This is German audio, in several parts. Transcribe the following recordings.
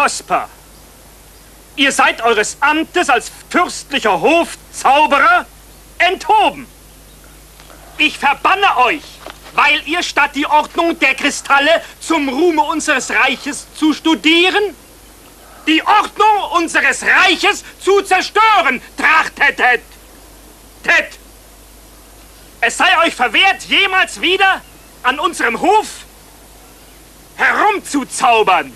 Prosper, ihr seid eures Amtes als fürstlicher Hofzauberer enthoben. Ich verbanne euch, weil ihr statt die Ordnung der Kristalle zum Ruhme unseres Reiches zu studieren, die Ordnung unseres Reiches zu zerstören trachtetet. Es sei euch verwehrt, jemals wieder an unserem Hof herumzuzaubern.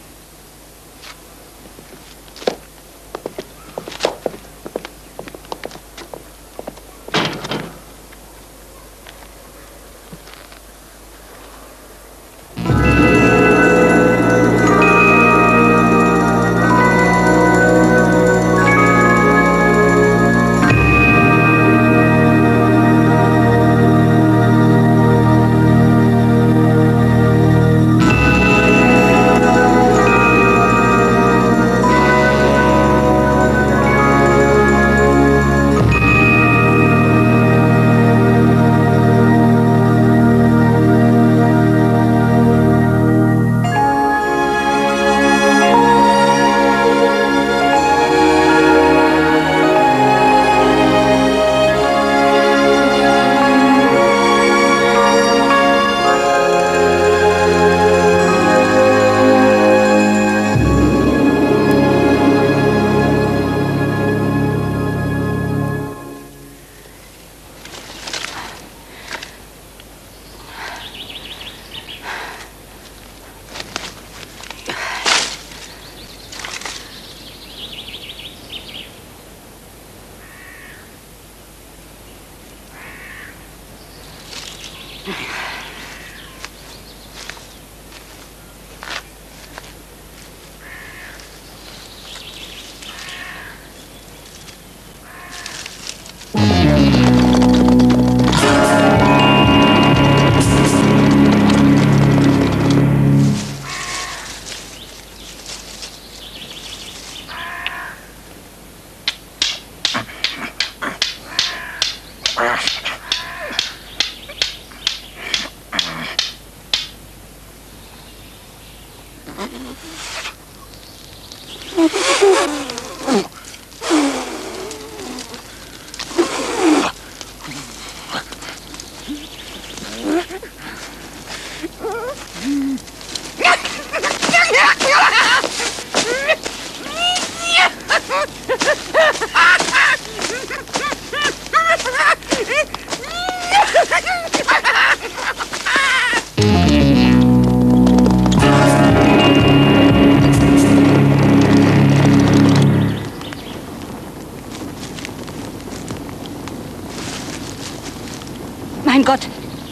Mein Gott!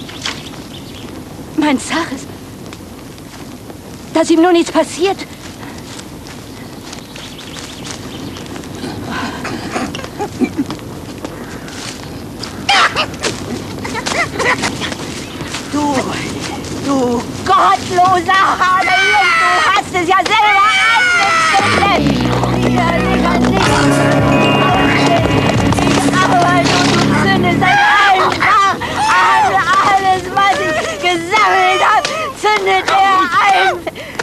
Mein Zares! Dass ihm nur nichts passiert! Du gottloser Hanejung, du hast es ja selber angezündet! Widerlicher Licht! Ich arbeite und du zündest an allen Tag! Alles, was ich gesammelt habe, zündet er ein!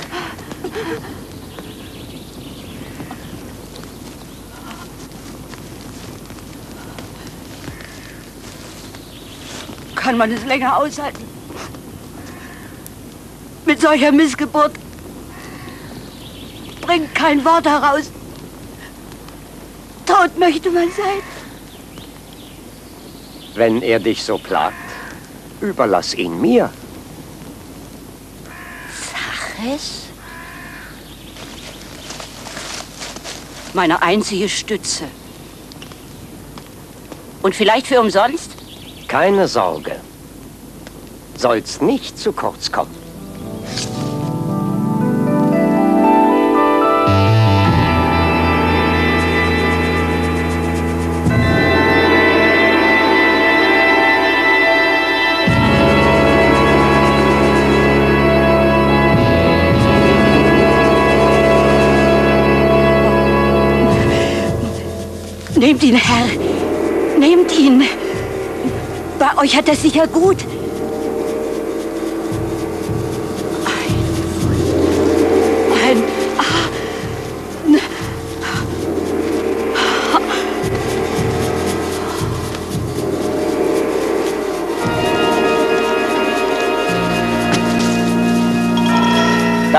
Kann man es länger aushalten? Mit solcher Missgeburt bringt kein Wort heraus. Tot möchte man sein. Wenn er dich so plagt, überlass ihn mir. Zaches? Meine einzige Stütze. Und vielleicht für umsonst? Keine Sorge. Sollst nicht zu kurz kommen. Nehmt ihn, Herr. Nehmt ihn. Bei euch hat er sicher gut.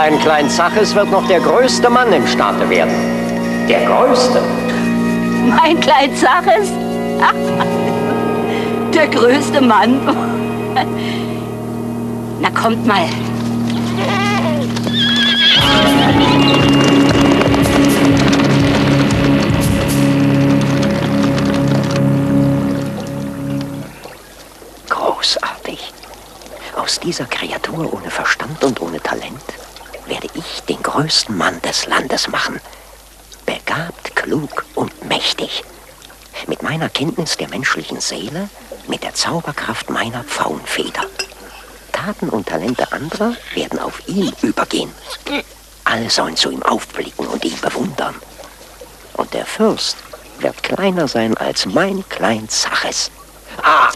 Dein Klein Zaches wird noch der größte Mann im Staate werden. Der größte. Mein Klein Zaches? Der größte Mann. Na, kommt mal. Großartig. Aus dieser Kreatur ohne Verstand und ohne Talent werde ich den größten Mann des Landes machen. Begabt, klug und mächtig. Mit meiner Kenntnis der menschlichen Seele, mit der Zauberkraft meiner Pfauenfeder. Taten und Talente anderer werden auf ihn übergehen. Alle sollen zu ihm aufblicken und ihn bewundern. Und der Fürst wird kleiner sein als mein Klein Zaches. Ah!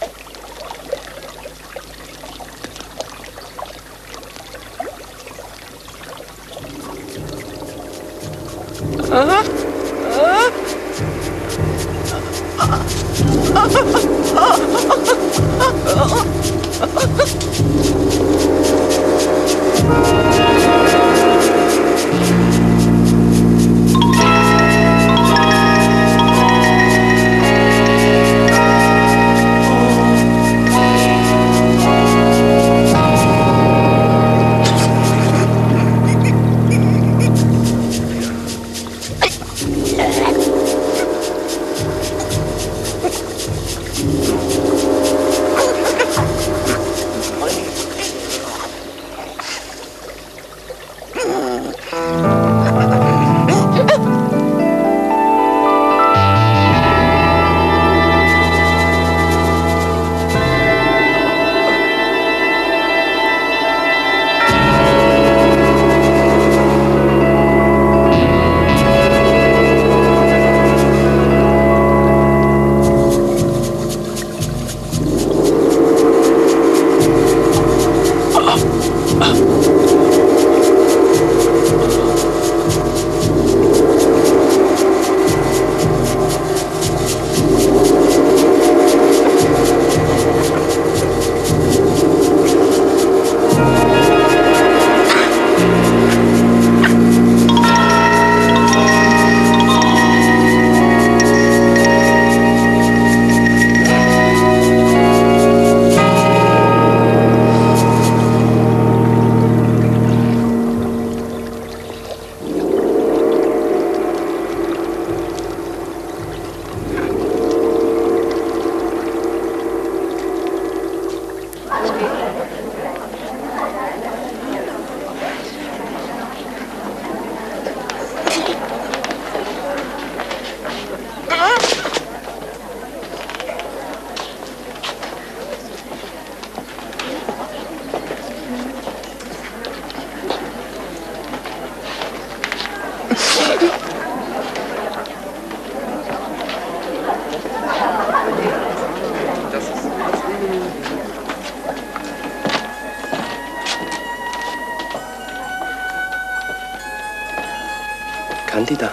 Candida,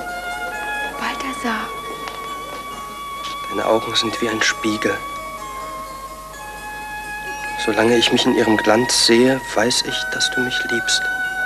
Balthasar, deine Augen sind wie ein Spiegel. Solange ich mich in ihrem Glanz sehe, weiß ich, dass du mich liebst.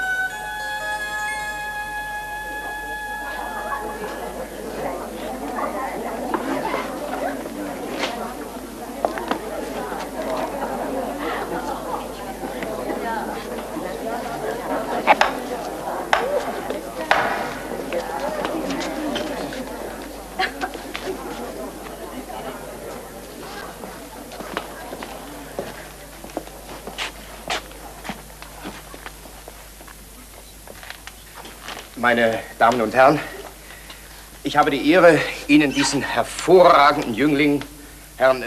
Meine Damen und Herren, ich habe die Ehre, Ihnen diesen hervorragenden Jüngling, Herrn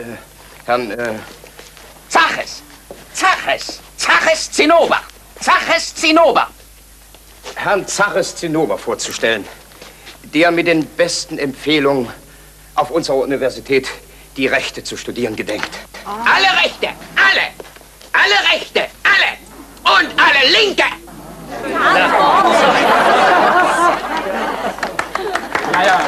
Zaches Zinnober, Herrn Zaches Zinnober vorzustellen, der mit den besten Empfehlungen auf unserer Universität die Rechte zu studieren gedenkt. Oh. Alle Rechte, alle Rechte, alle und alle Linke. Naja.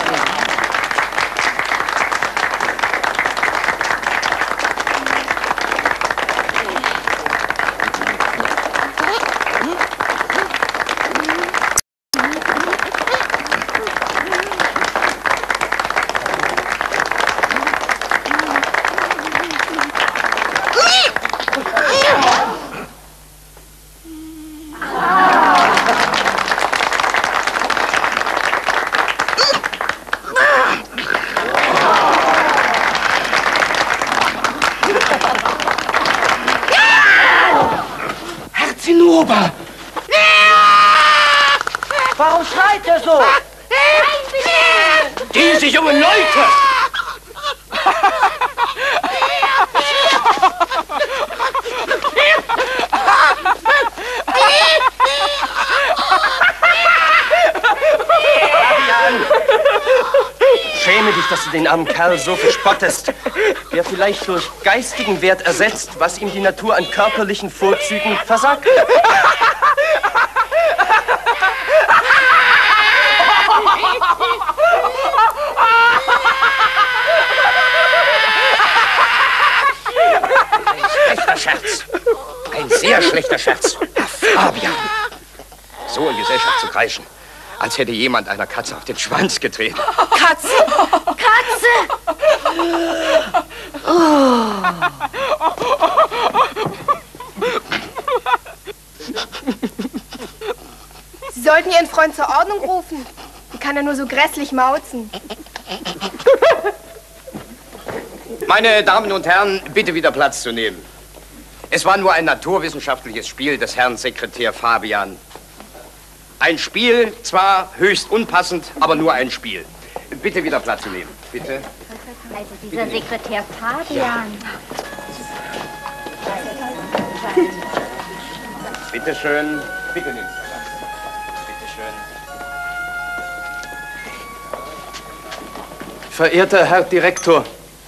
junge Leute! Fabian! Schäme dich, dass du den armen Kerl so verspottest. Der vielleicht durch geistigen Wert ersetzt, was ihm die Natur an körperlichen Vorzügen versagt. Schlechter Scherz. Ein sehr schlechter Scherz. Fabian. So in Gesellschaft zu kreischen, als hätte jemand einer Katze auf den Schwanz getreten. Katze! Katze! Oh. Sie sollten Ihren Freund zur Ordnung rufen. Wie kann er nur so grässlich mauzen? Meine Damen und Herren, bitte wieder Platz zu nehmen. Es war nur ein naturwissenschaftliches Spiel des Herrn Sekretär Fabian. Ein Spiel, zwar höchst unpassend, aber nur ein Spiel. Bitte wieder Platz zu nehmen. Bitte. Also dieser Sekretär Fabian. Bitte schön. Bitte nehmen Sie Platz. Bitte schön. Verehrter Herr Direktor,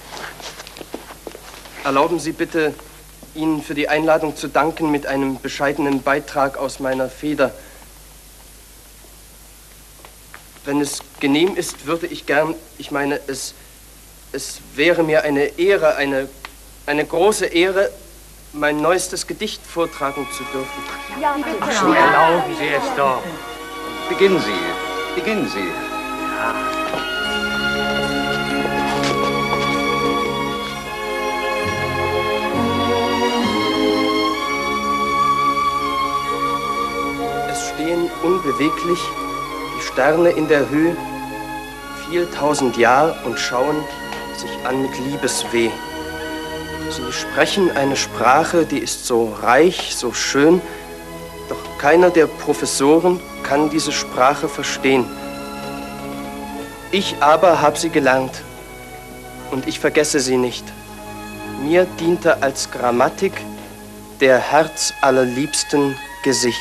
erlauben Sie bitte, Ihnen für die Einladung zu danken mit einem bescheidenen Beitrag aus meiner Feder. Wenn es genehm ist, würde ich gern, es wäre mir eine Ehre, eine große Ehre, mein neuestes Gedicht vortragen zu dürfen. Ja, bitte. So erlauben Sie es doch. Beginnen Sie. Beginnen Sie. Es stehen unbeweglich die Sterne in der Höhe, viel tausend Jahr und schauen sich an mit Liebesweh. Sie sprechen eine Sprache, die ist so reich, so schön, doch keiner der Professoren kann diese Sprache verstehen. Ich aber habe sie gelernt und ich vergesse sie nicht. Mir diente als Grammatik der herzallerliebsten Gesicht.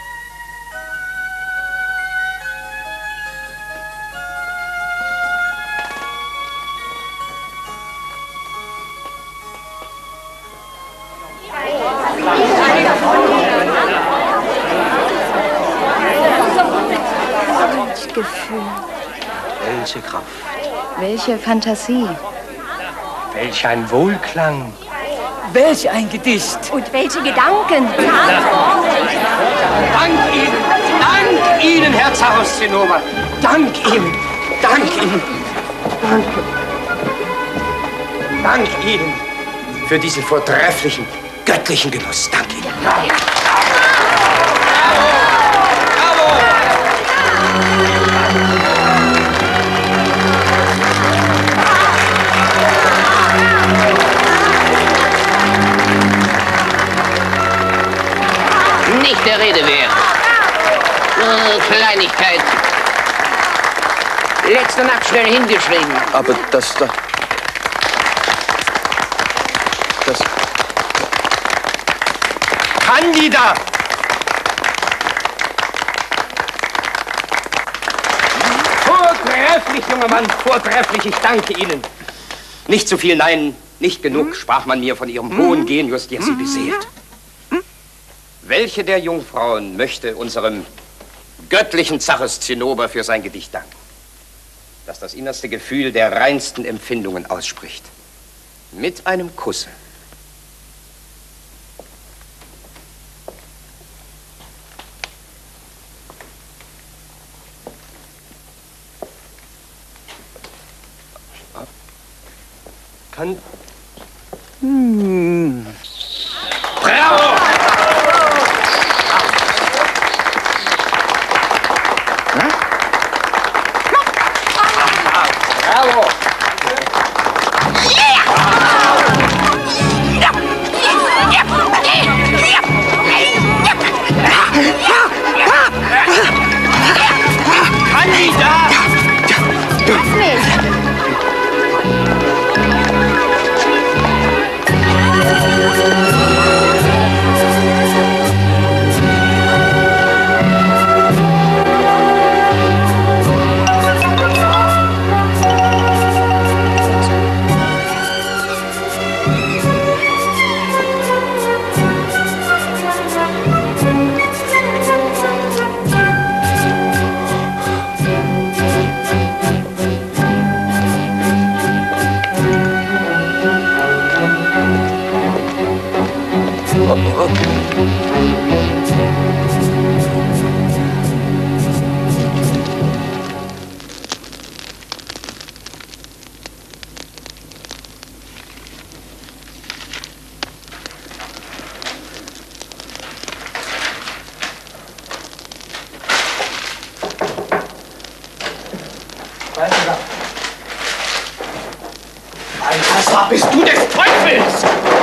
Gefühl. Welche Kraft, Welche Fantasie. welch ein Wohlklang. Welch ein Gedicht! Und welche Gedanken. Dank Ihnen, Herr Zaros Zinnober. Dank Ihnen. Dank Ihnen. Dank Ihnen für diesen vortrefflichen, göttlichen Genuss. Dank Ihnen. Nicht der Rede wert. Kleinigkeit. Letzte Nacht schnell hingeschrieben. Aber das... Candida! Vortrefflich, junger Mann, vortrefflich. Ich danke Ihnen. Nicht zu viel, nein, nicht genug, sprach man mir von Ihrem hohen Genius, der Sie beseelt. Welche der Jungfrauen möchte unserem göttlichen Zaches Zinnober für sein Gedicht danken, das das innerste Gefühl der reinsten Empfindungen ausspricht? Mit einem Kusse. Kann... Bravo! Bravo! Lass mich! Balthasar, bist du des Teufels!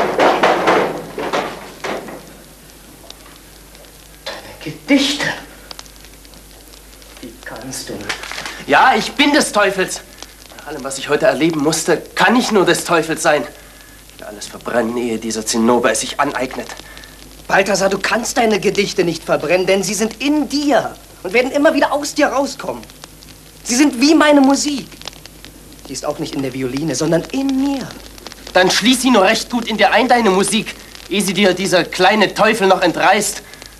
Deine Gedichte. Wie kannst du? Ja, ich bin des Teufels. Nach allem, was ich heute erleben musste, kann ich nur des Teufels sein. Ich will alles verbrennen, ehe dieser Zinnober es sich aneignet. Balthasar, du kannst deine Gedichte nicht verbrennen, denn sie sind in dir und werden immer wieder aus dir rauskommen. Sie sind wie meine Musik. Die ist auch nicht in der Violine, sondern in mir. Dann schließ sie nur recht gut in dir ein, deine Musik, ehe sie dir dieser kleine Teufel noch entreißt.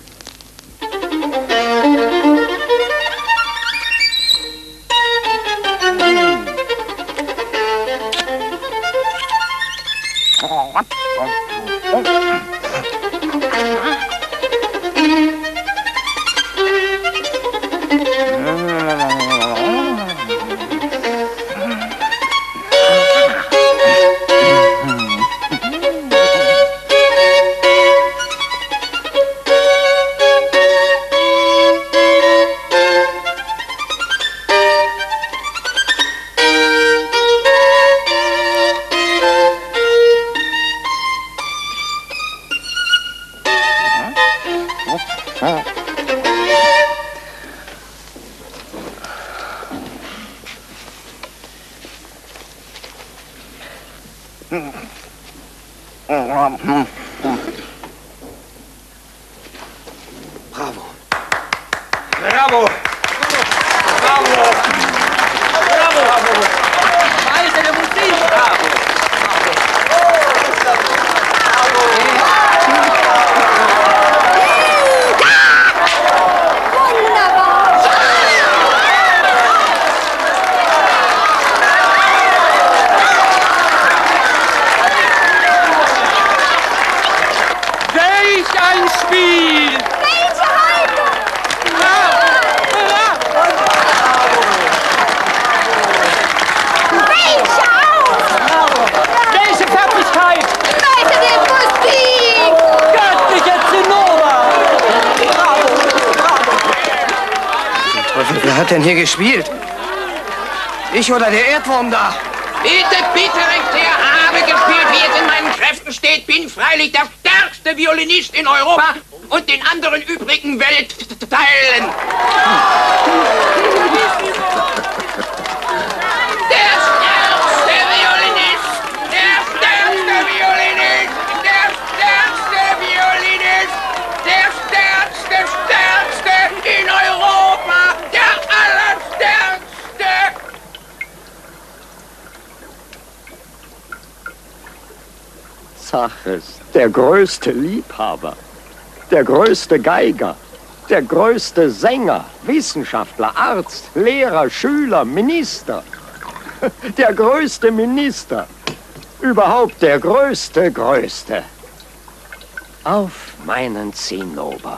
Bravo. Bravo. Bravo. Bravo. Meister der Musik! Bravo! Welch ein Spiel! Welche Haltung! Welche Augen! Welche Fertigkeit! Meister der Musik! Göttlicher Zinnober! Teufel, wer hat denn hier gespielt? Ich oder der Erdwurm da? Bitte, bitte, recht her, habe gespielt, wie es in meinen Kräften steht, bin freilich der stärkste Violinist in Europa und den anderen übrigen Weltteilen. Der stärkste Violinist! Der stärkste Violinist! Der stärkste Violinist! Der stärkste in Europa! Der allerstärkste! Zaches, der größte Liebhaber, der größte Geiger, der größte Sänger, Wissenschaftler, Arzt, Lehrer, Schüler, Minister, der größte Minister, überhaupt der größte. Auf meinen Zinnober.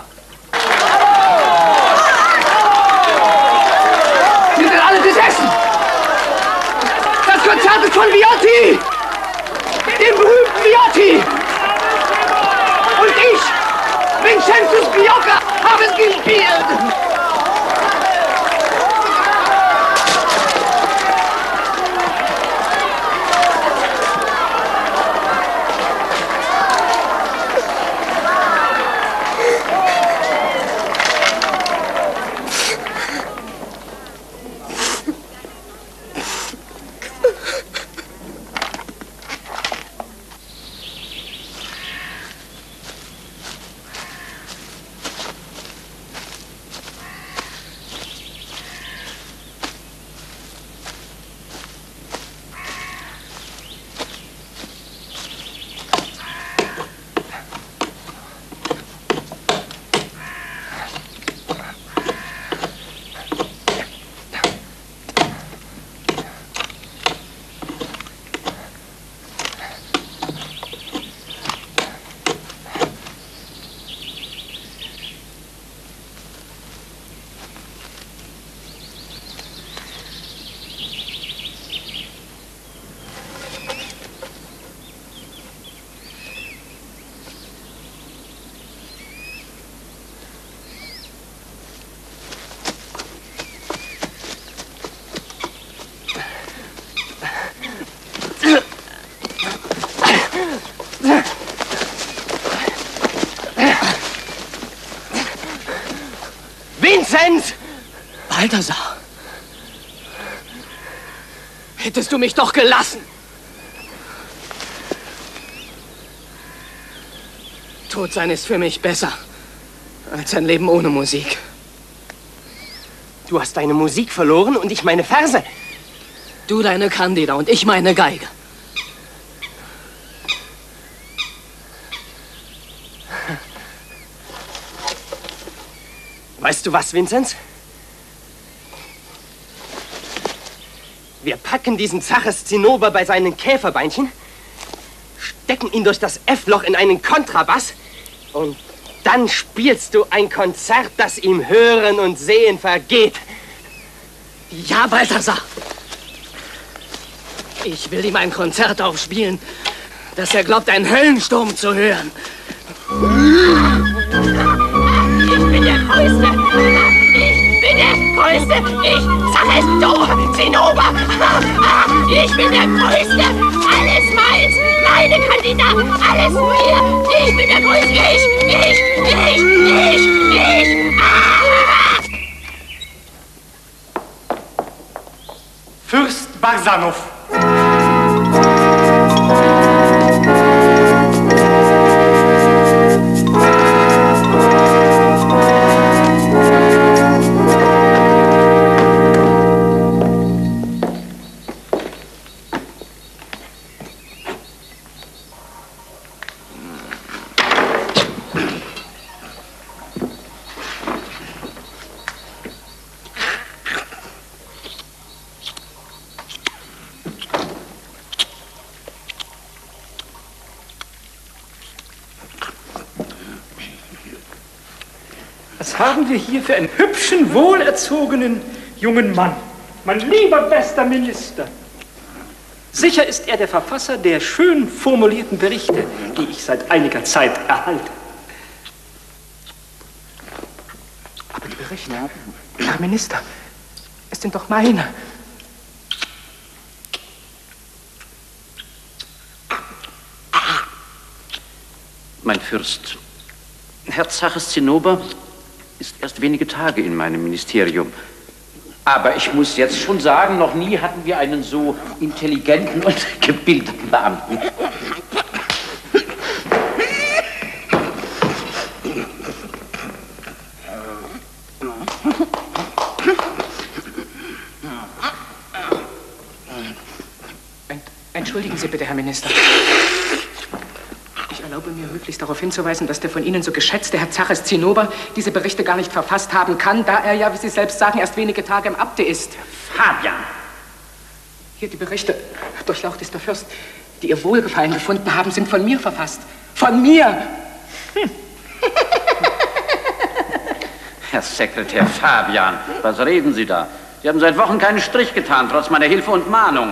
Sie sind alle besessen! Das Konzert ist von Viotti! Dem berühmten Viotti! Und ich, Vincenzo Spiocca, habe es gespielt! Hättest du mich doch gelassen. Tot sein ist für mich besser als ein Leben ohne Musik. Du hast deine Musik verloren und ich meine Verse. Du deine Candida und ich meine Geige. Weißt du was, Vinzenz? Wir packen diesen Zaches Zinnober bei seinen Käferbeinchen, stecken ihn durch das F-Loch in einen Kontrabass und dann spielst du ein Konzert, das ihm Hören und Sehen vergeht. Ja, Balthasar. Ich will ihm ein Konzert aufspielen, dass er glaubt, einen Höllensturm zu hören. Ich bin der Größte. Ich bin der Größte. Ich sag es du, Zinnober. Ich bin der Größte. Alles meins. Meine Candida. Alles mir. Ich bin der Größte. Ich. Fürst Barsanow. Was haben wir hier für einen hübschen, wohlerzogenen jungen Mann? Mein lieber bester Minister. Sicher ist er der Verfasser der schön formulierten Berichte, die ich seit einiger Zeit erhalte. Aber die Berichte, Herr Minister, es sind doch meine. Mein Fürst, Herr Zaches Zinnober ist erst wenige Tage in meinem Ministerium. Aber ich muss jetzt schon sagen, noch nie hatten wir einen so intelligenten und gebildeten Beamten. Entschuldigen Sie bitte, Herr Minister. Ich erlaube mir höflichst darauf hinzuweisen, dass der von Ihnen so geschätzte Herr Zaches Zinnober diese Berichte gar nicht verfasst haben kann, da er ja, wie Sie selbst sagen, erst wenige Tage im Amte ist. Fabian! Hier die Berichte, durchlauchtester Fürst, die Ihr Wohlgefallen gefunden haben, sind von mir verfasst. Von mir! Herr Sekretär Fabian, was reden Sie da? Sie haben seit Wochen keinen Strich getan, trotz meiner Hilfe und Mahnung.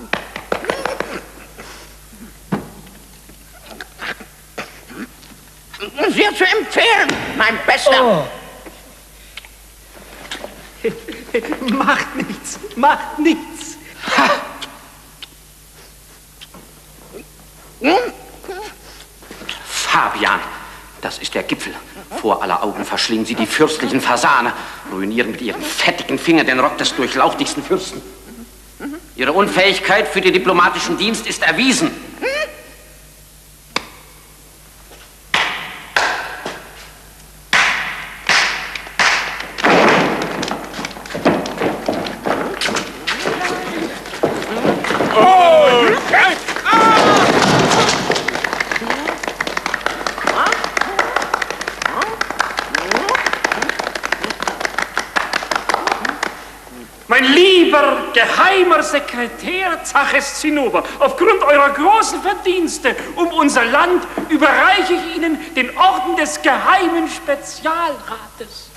Sehr zu empfehlen, mein Bester. Oh. Macht nichts, macht nichts. Fabian, das ist der Gipfel. Vor aller Augen verschlingen Sie die fürstlichen Fasane, ruinieren mit Ihren fettigen Fingern den Rock des durchlauchtigsten Fürsten. Ihre Unfähigkeit für den diplomatischen Dienst ist erwiesen. Mein lieber geheimer Sekretär Zaches Zinnober, aufgrund eurer großen Verdienste um unser Land überreiche ich Ihnen den Orden des Geheimen Spezialrates.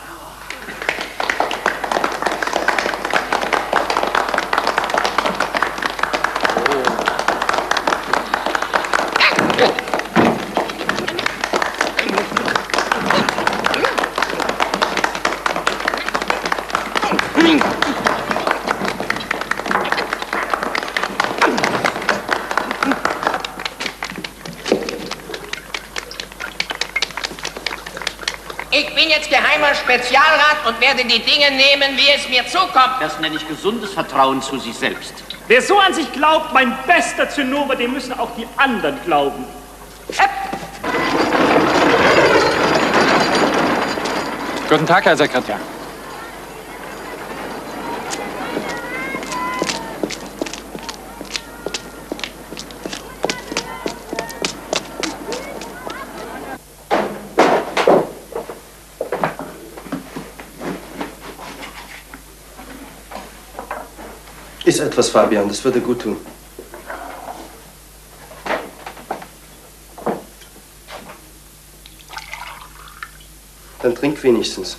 Ich bin bin jetzt geheimer Spezialrat und werde die Dinge nehmen, wie es mir zukommt. Das nenne ich gesundes Vertrauen zu sich selbst. Wer so an sich glaubt, mein bester Zinnober, dem müssen auch die anderen glauben. Guten Tag, Herr Sekretär. Iss etwas, Fabian, das würde gut tun. Dann trink wenigstens.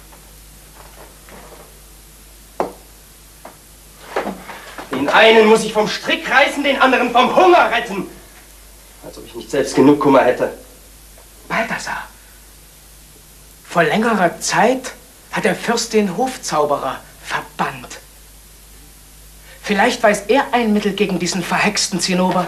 Den einen muss ich vom Strick reißen, den anderen vom Hunger retten. Als ob ich nicht selbst genug Kummer hätte. Balthasar, vor längerer Zeit hat der Fürst den Hofzauberer verbannt. Vielleicht weiß er ein Mittel gegen diesen verhexten Zinnober.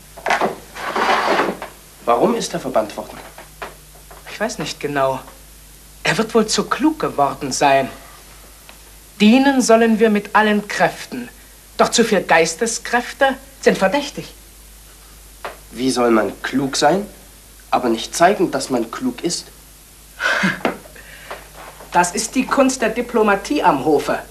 Warum ist er verbannt worden? Ich weiß nicht genau. Er wird wohl zu klug geworden sein. Dienen sollen wir mit allen Kräften. Doch zu viel Geisteskräfte sind verdächtig. Wie soll man klug sein, aber nicht zeigen, dass man klug ist? Das ist die Kunst der Diplomatie am Hofe.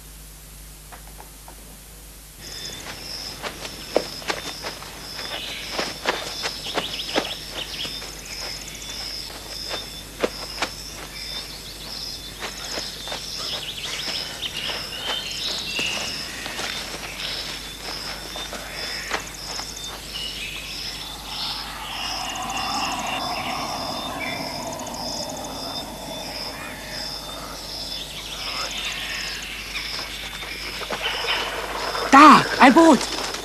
Da, ein Boot.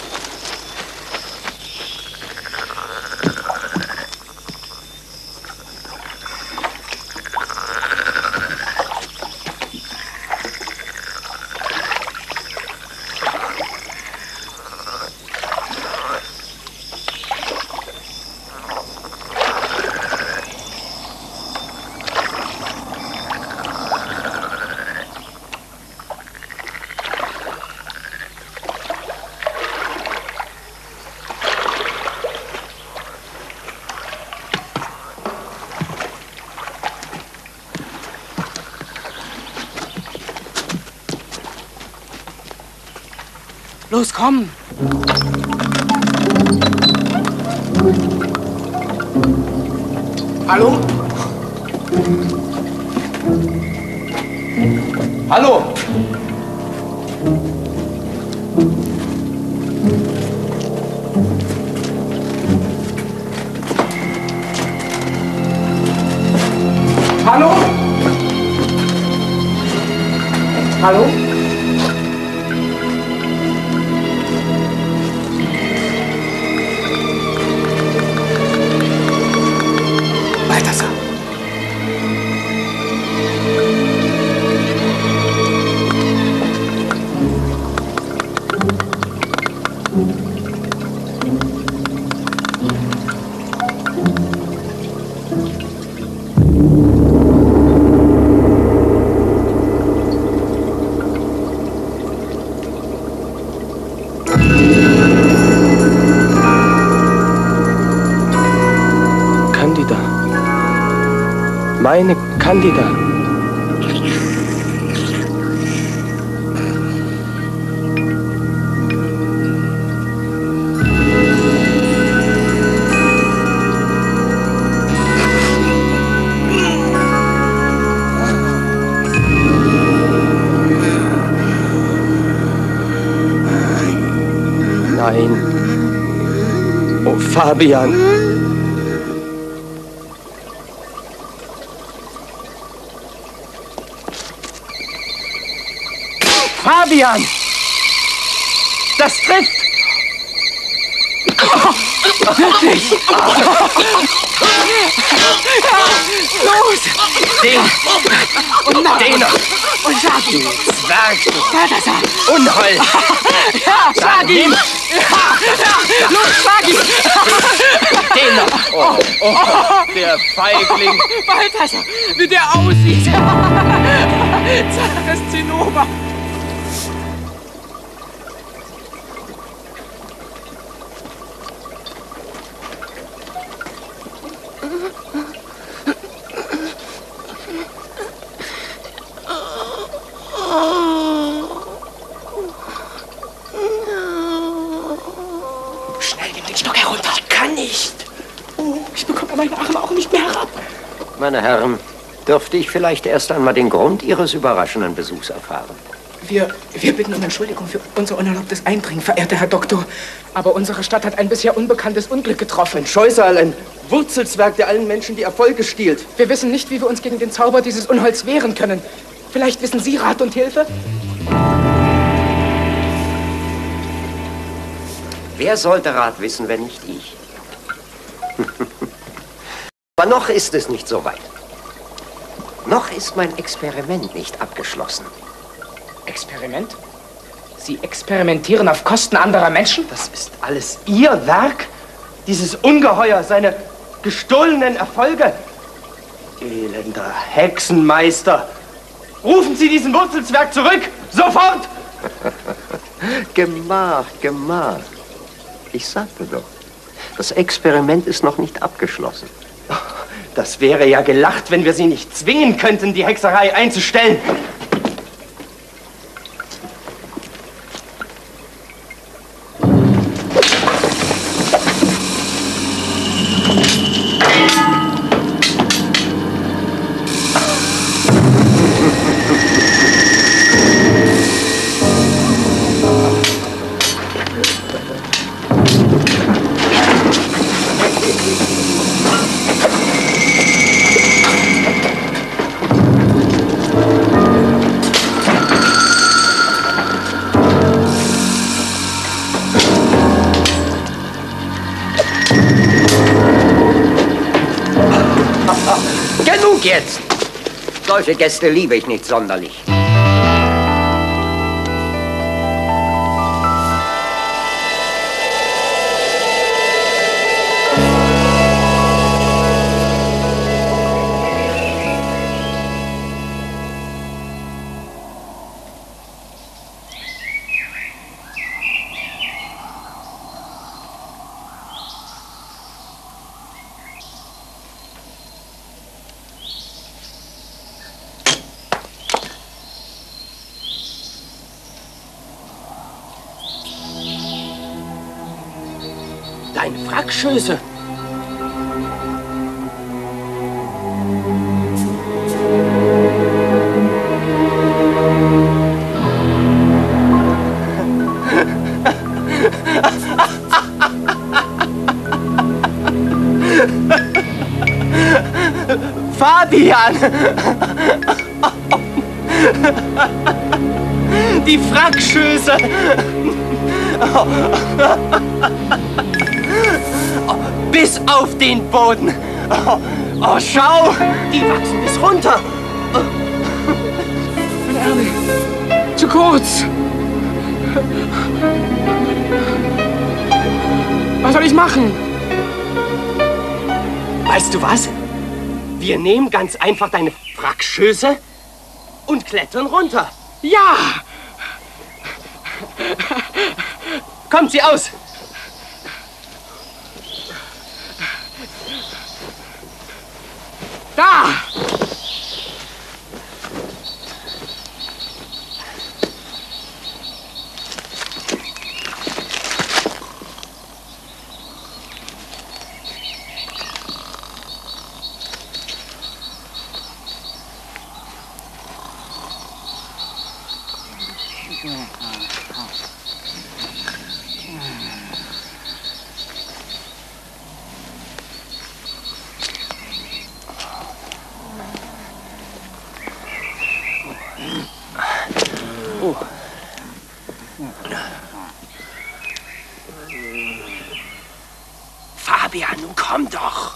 Los, komm! Hallo? Hallo! Hallo? Hallo? Balthasar. Candida. Meine Candida. Nein. Oh, Fabian. Fabian! Das trifft! Wirklich? Los! Den! Und noch! Den noch! Und schlag ihn! Zwerg! Balthasar! Unhold! Ja, schlag ihn! Ja, los, schlag ihn! Den noch! Oh, der Feigling. Balthasar, wie der aussieht. Zaches Zinnober. Schnell, nimm den Stock herunter. Ich kann nicht. Oh, ich bekomme meine Arme auch nicht mehr herab. Meine Herren, dürfte ich vielleicht erst einmal den Grund Ihres überraschenden Besuchs erfahren? Wir bitten um Entschuldigung für unser unerlaubtes Eindringen, verehrter Herr Doktor. Aber unsere Stadt hat ein bisher unbekanntes Unglück getroffen. Ein Scheusal, ein Wurzelzwerg, der allen Menschen die Erfolge stiehlt. Wir wissen nicht, wie wir uns gegen den Zauber dieses Unholds wehren können. Vielleicht wissen Sie Rat und Hilfe? Wer sollte Rat wissen, wenn nicht ich? Aber noch ist es nicht so weit. Noch ist mein Experiment nicht abgeschlossen. Experiment? Sie experimentieren auf Kosten anderer Menschen? Das ist alles Ihr Werk? Dieses Ungeheuer, seine gestohlenen Erfolge? Elender Hexenmeister! Rufen Sie diesen Wurzelzwerg zurück! Sofort! Gemach, gemach. Ich sagte doch, das Experiment ist noch nicht abgeschlossen. Das wäre ja gelacht, wenn wir Sie nicht zwingen könnten, die Hexerei einzustellen. Genug jetzt! Solche Gäste liebe ich nicht sonderlich. Deine Frackschöße. Fabian! Die Frackschöße! Bis auf den Boden! Oh, schau! Die wachsen bis runter! Meine Ärmel. Zu kurz. Was soll ich machen? Weißt du was? Wir nehmen ganz einfach deine Frackschöße und klettern runter. Ja! Kommt sie aus! Da! Fabian, nun komm doch.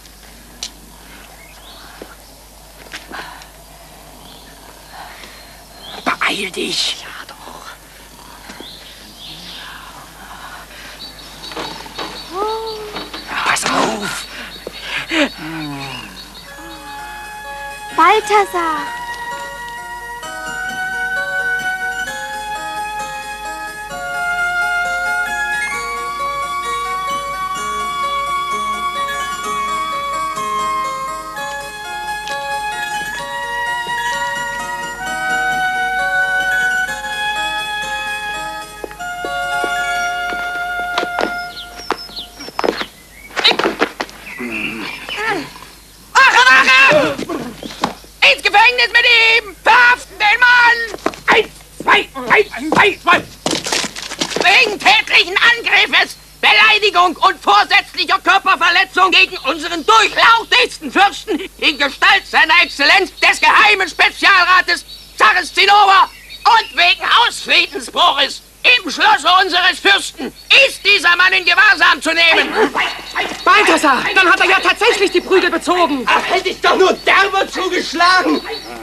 Beeil dich. Ja, doch. Pass auf. Balthasar! Ins Gefängnis mit ihm! Verhaften den Mann! 1, 2, 1, 2, 2! Wegen tätlichen Angriffes, Beleidigung und vorsätzlicher Körperverletzung gegen unseren durchlauchtigsten Fürsten in Gestalt seiner Exzellenz des geheimen Spezialrates Zaches Zinnober und wegen Hausfriedensbruches im Schlosse unseres Fürsten ist dieser Mann in Gewahrsam zu nehmen. Balthasar, dann hat er ja tatsächlich die Prügel bezogen. Ach, hätte ich doch nur derber zugeschlagen.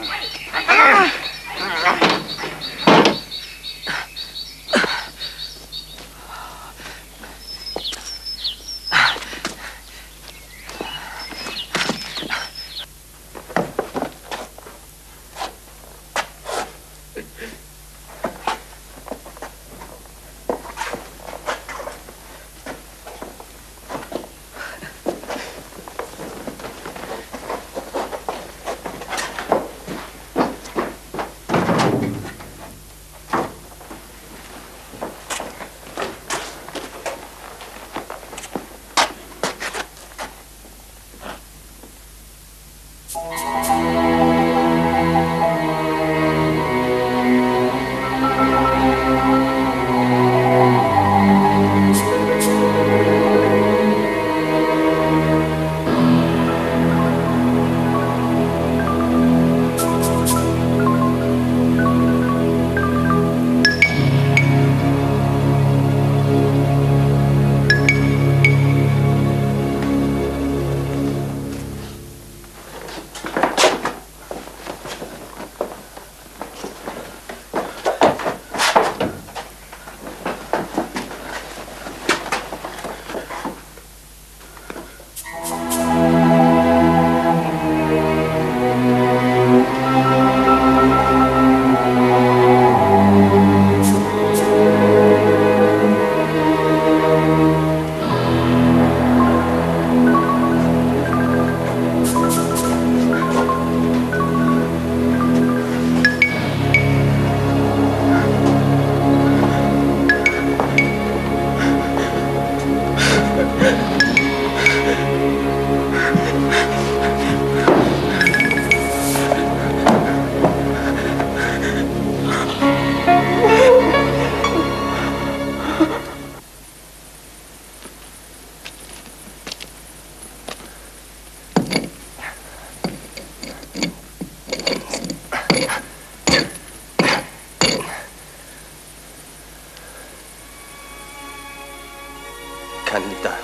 Candida,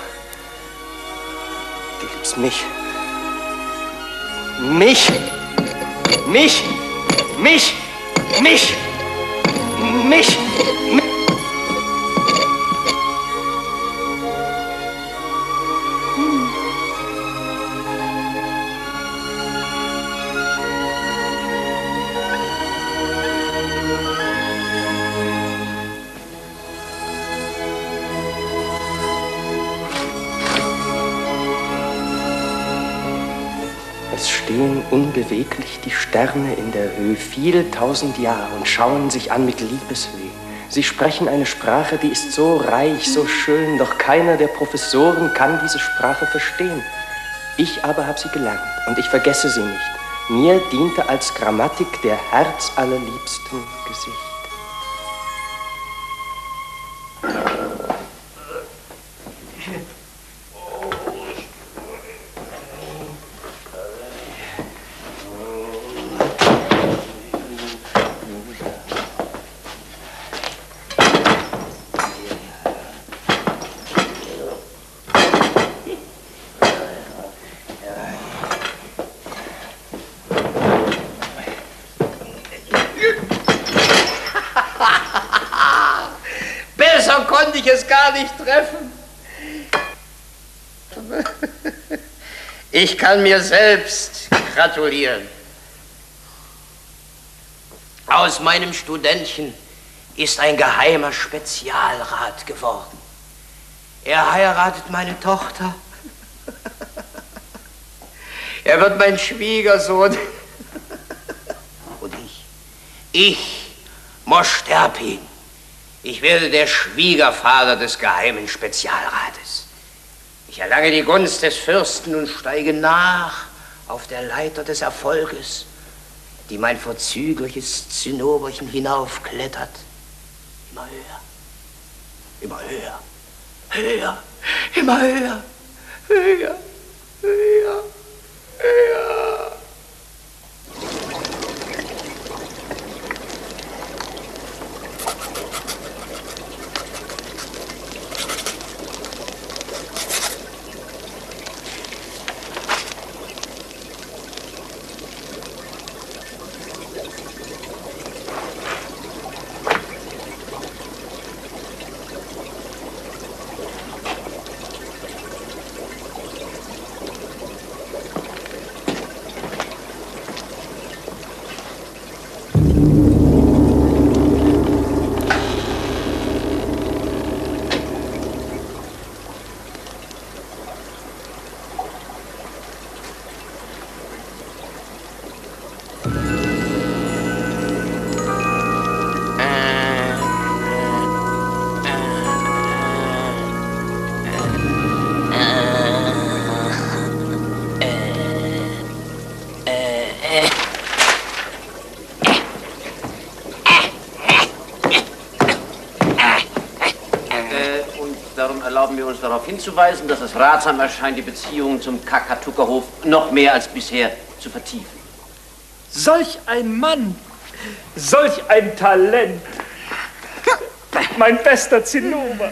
du liebst mich. Mich! Mich! Mich! Mich! Mich! Es stehen unbeweglich die Sterne in der Höhe viel tausend Jahre und schauen sich an mit Liebesweh. Sie sprechen eine Sprache, die ist so reich, so schön, doch keiner der Professoren kann diese Sprache verstehen. Ich aber habe sie gelernt und ich vergesse sie nicht. Mir diente als Grammatik der herzallerliebsten Gesicht. Besser konnte ich es gar nicht treffen. Ich kann mir selbst gratulieren. Aus meinem Studentchen ist ein geheimer Spezialrat geworden. Er heiratet meine Tochter. Er wird mein Schwiegersohn. Und ich, Mosch Terpin, ich werde der Schwiegervater des geheimen Spezialrates. Ich erlange die Gunst des Fürsten und steige nach auf der Leiter des Erfolges, die mein vorzügliches Zinnoberchen hinaufklettert. Immer höher, immer höher, höher, immer höher, höher, höher, höher. Erlauben wir uns darauf hinzuweisen, dass es ratsam erscheint, die Beziehungen zum Kakatukerhof noch mehr als bisher zu vertiefen. Solch ein Mann, solch ein Talent, mein bester Zinnober.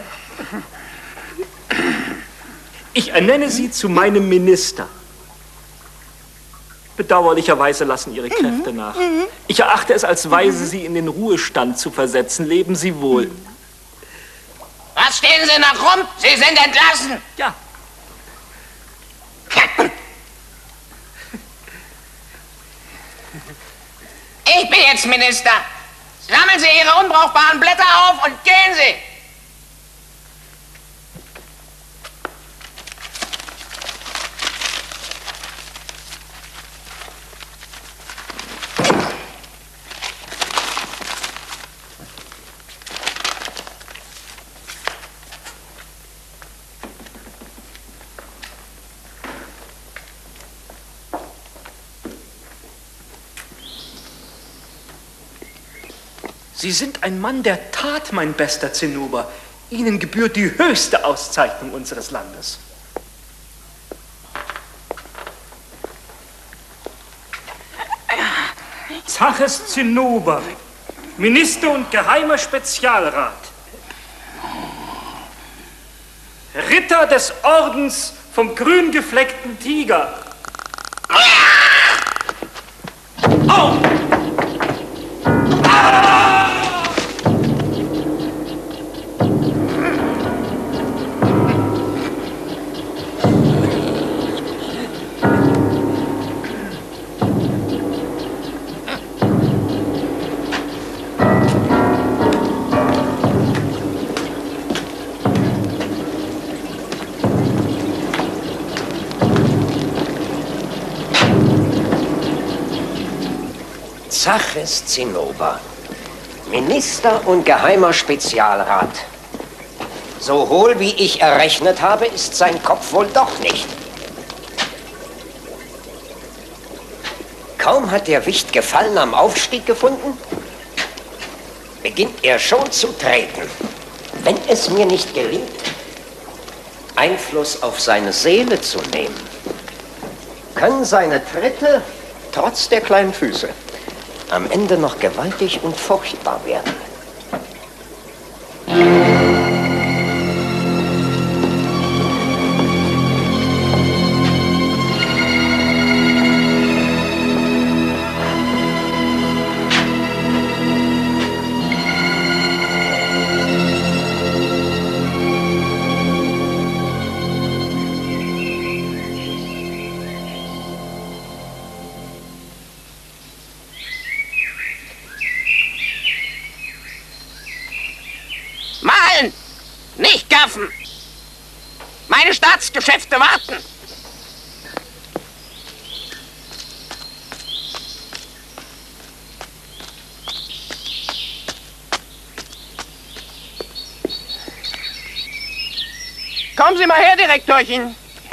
Ich ernenne Sie zu meinem Minister. Bedauerlicherweise lassen Ihre Kräfte nach. Ich erachte es als weise, Sie in den Ruhestand zu versetzen. Leben Sie wohl. Was stehen Sie noch rum? Sie sind entlassen. Ja. Ich bin jetzt Minister. Sammeln Sie Ihre unbrauchbaren Blätter auf und gehen Sie. Sie sind ein Mann der Tat, mein bester Zinnober. Ihnen gebührt die höchste Auszeichnung unseres Landes. Zaches Zinnober, Minister und geheimer Spezialrat, Ritter des Ordens vom grün gefleckten Tiger. Oh! Zaches Zinnober, Minister und geheimer Spezialrat. So hohl wie ich errechnet habe, ist sein Kopf wohl doch nicht. Kaum hat der Wicht Gefallen am Aufstieg gefunden, beginnt er schon zu treten. Wenn es mir nicht gelingt, Einfluss auf seine Seele zu nehmen, können seine Tritte, trotz der kleinen Füße, am Ende noch gewaltig und furchtbar werden. Bestellen, nicht gaffen. Meine Staatsgeschäfte warten. Kommen Sie mal her, Direktorchen.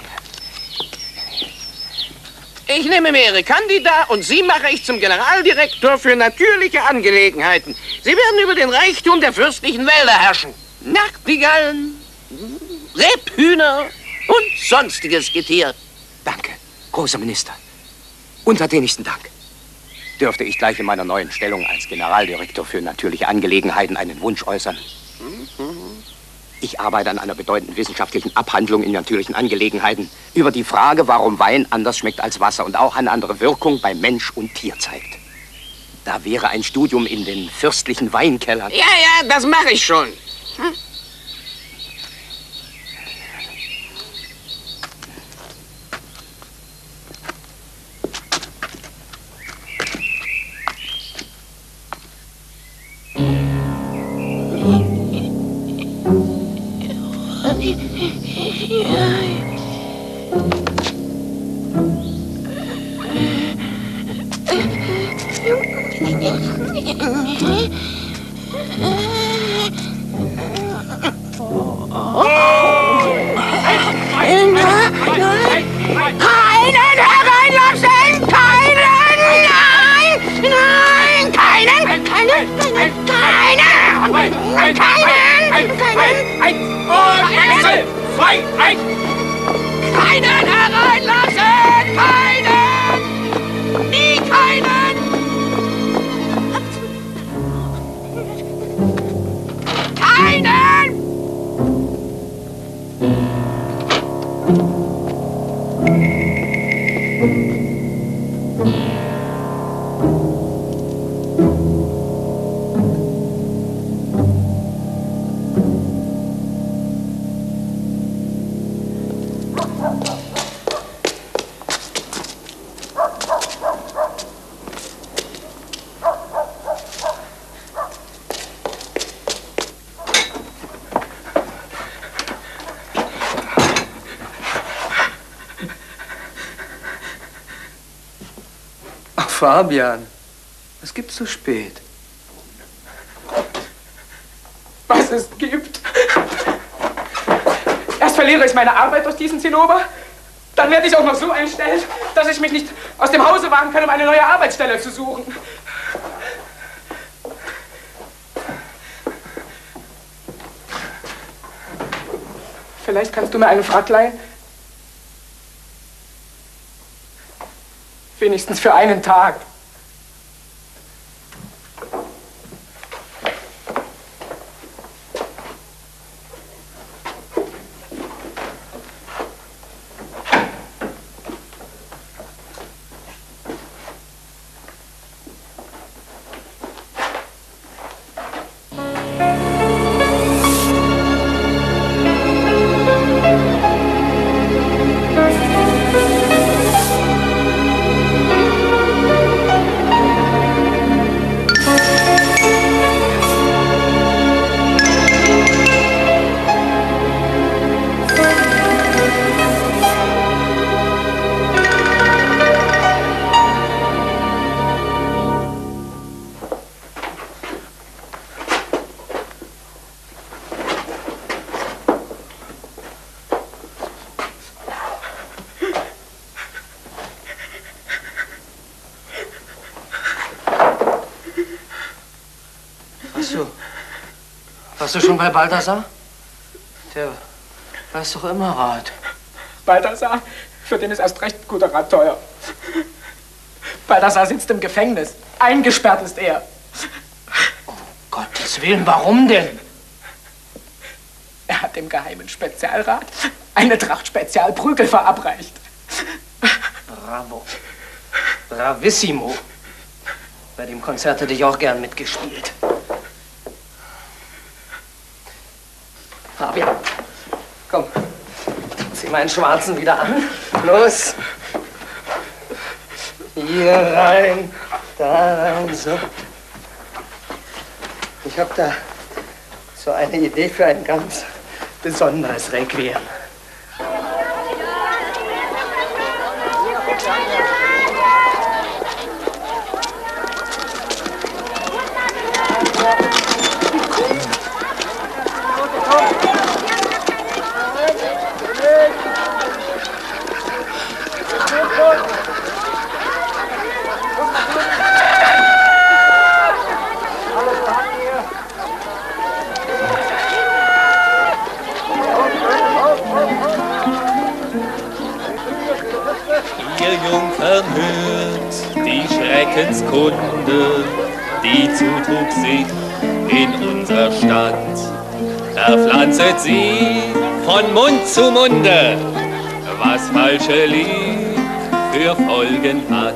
Ich nehme mir Ihre Candida und Sie mache ich zum Generaldirektor für natürliche Angelegenheiten. Sie werden über den Reichtum der fürstlichen Wälder herrschen. Nachtigallen, Rebhühner und sonstiges Getier. Danke, großer Minister. Untertänigsten Dank. Dürfte ich gleich in meiner neuen Stellung als Generaldirektor für natürliche Angelegenheiten einen Wunsch äußern? Ich arbeite an einer bedeutenden wissenschaftlichen Abhandlung in natürlichen Angelegenheiten über die Frage, warum Wein anders schmeckt als Wasser und auch eine andere Wirkung bei Mensch und Tier zeigt. Da wäre ein Studium in den fürstlichen Weinkellern. Ja, das mache ich schon. Keinen hereinlassen! Keinen! Nie keinen! Keinen! Fabian, es gibt so spät. Was es gibt. Erst verliere ich meine Arbeit durch diesen Zinnober, dann werde ich auch noch so einstellt, dass ich mich nicht aus dem Hause wagen kann, um eine neue Arbeitsstelle zu suchen. Vielleicht kannst du mir einen Frack leihen? Wenigstens für einen Tag. Warst du schon bei Balthasar? Der weiß doch immer Rat. Balthasar, für den ist erst recht ein guter Rat teuer. Balthasar sitzt im Gefängnis. Eingesperrt ist er. Gottes Willen, warum denn? Er hat dem geheimen Spezialrat eine Tracht Spezialprügel verabreicht. Bravo. Bravissimo. Bei dem Konzert hätte ich auch gern mitgespielt. Fabian, komm, zieh meinen Schwarzen wieder an. Los. Hier rein, da rein, so. Ich hab da So eine Idee für ein ganz besonderes Requiem. Ihr Jungfern hört die Schreckenskunde, die zutrug sich in unserer Stadt. Da pflanzet sie von Mund zu Munde, was falsche Lied für Folgen hat.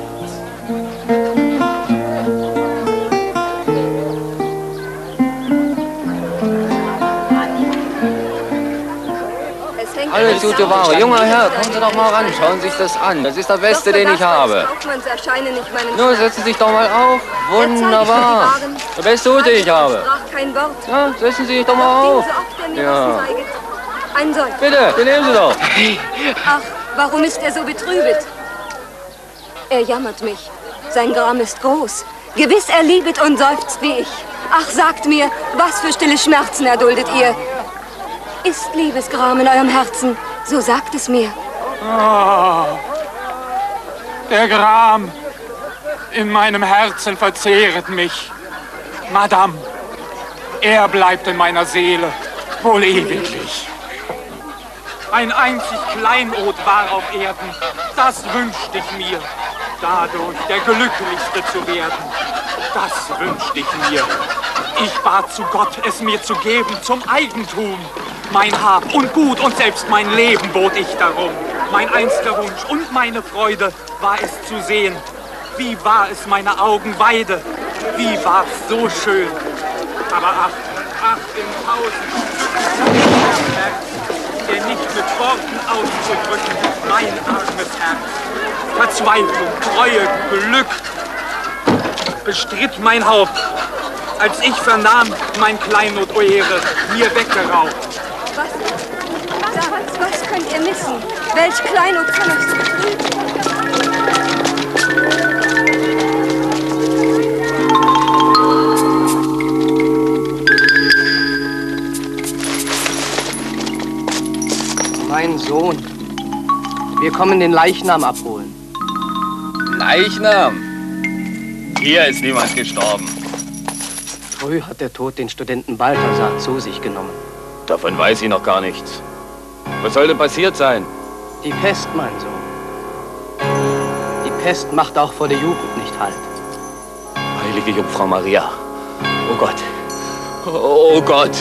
Alles gute Ware. Junger Herr, kommen Sie doch mal ran. Schauen Sie sich das an. Das ist der beste, den ich habe. Nur setzen Sie sich doch mal auf. Wunderbar. Der beste Hut, den ich habe. Ja, setzen Sie sich doch mal auf. Ja. Bitte, den nehmen Sie doch. Ach, warum ist er so betrübet? Er jammert mich. Sein Gram ist groß. Gewiss, er liebet und seufzt wie ich. Ach, sagt mir, was für stille Schmerzen erduldet ihr? Ist Liebesgram in eurem Herzen? So sagt es mir. Oh, der Gram in meinem Herzen verzehret mich. Madame, er bleibt in meiner Seele wohl ewiglich. Ein einzig Kleinod war auf Erden, das wünschte ich mir, dadurch der Glücklichste zu werden. Das wünschte ich mir. Ich bat zu Gott, es mir zu geben zum Eigentum. Mein Hab und Gut und selbst mein Leben bot ich darum. Mein einziger Wunsch und meine Freude war es zu sehen. Wie war es meine Augen Weide, wie war's so schön. Aber ach, in tausend Schmerz, der nicht mit Worten auszudrücken, mein armes Herz. Verzweiflung, Treue, Glück bestritt mein Haupt, als ich vernahm, mein Kleinod Oere mir weggeraubt. Was könnt ihr missen? Welch Kleinod kann euch so betrüben? Mein Sohn, wir kommen den Leichnam abholen. Leichnam? Hier ist niemand gestorben. Früh hat der Tod den Studenten Balthasar zu sich genommen. Davon weiß ich noch gar nichts. Was soll denn passiert sein? Die Pest, mein Sohn. Die Pest macht auch vor der Jugend nicht Halt. Heilige Jungfrau Maria. Oh Gott. Oh Gott.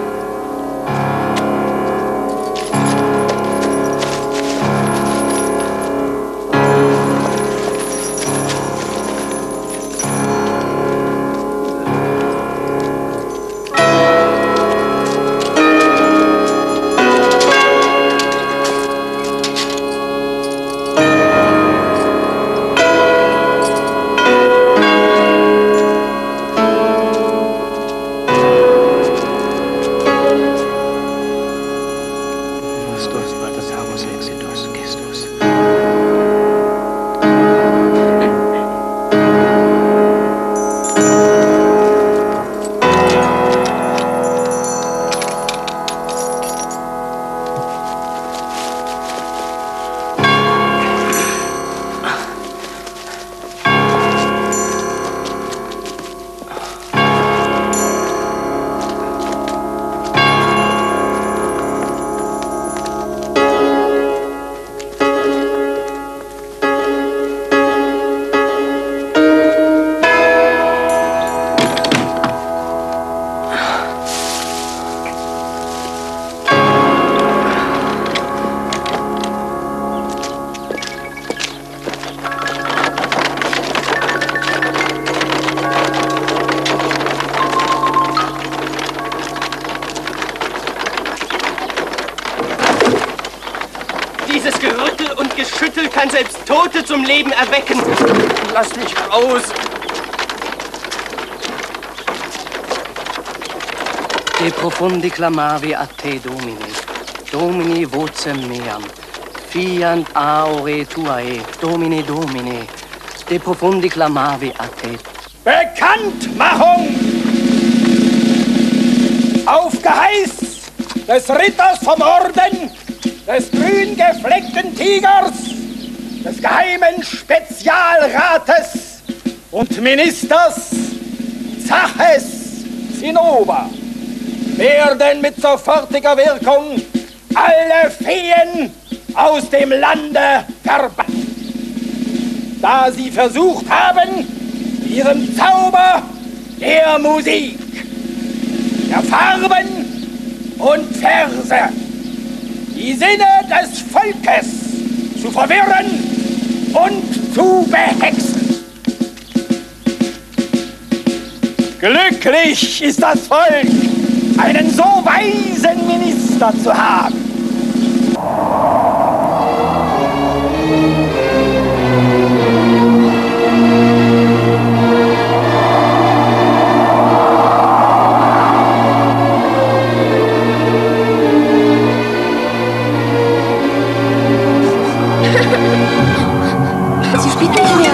Kann selbst Tote zum Leben erwecken. Lass mich raus. De profundi clamavi a te, Domini. Domini vocem meam. Fiant aure tuae, Domine, Domine. De profundi clamavi a te. Bekanntmachung! Auf Geheiß des Ritters vom Orden, des grün gefleckten Tigers, des geheimen Spezialrates und Ministers Zaches Zinnober werden mit sofortiger Wirkung alle Feen aus dem Lande verbannt, da sie versucht haben, ihrem Zauber der Musik, der Farben und Verse die Sinne des Volkes zu verwirren und zu behexen. Glücklich ist das Volk, einen so weisen Minister zu haben. Sie spielt nicht mehr.